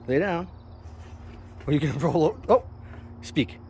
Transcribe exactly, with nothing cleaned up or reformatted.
Lay down. Or you can roll over. Oh, speak.